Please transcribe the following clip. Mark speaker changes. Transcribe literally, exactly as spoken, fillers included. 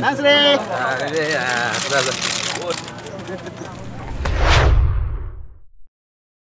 Speaker 1: 三十的。
Speaker 2: 啊，对呀，是不是？